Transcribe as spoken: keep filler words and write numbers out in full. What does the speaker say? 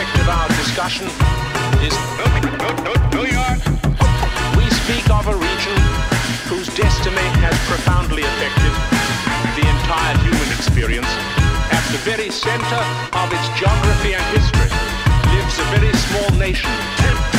subject of our discussion is New York. We speak of a region whose destiny has profoundly affected the entire human experience. At the very center of its geography and history lives a very small nation,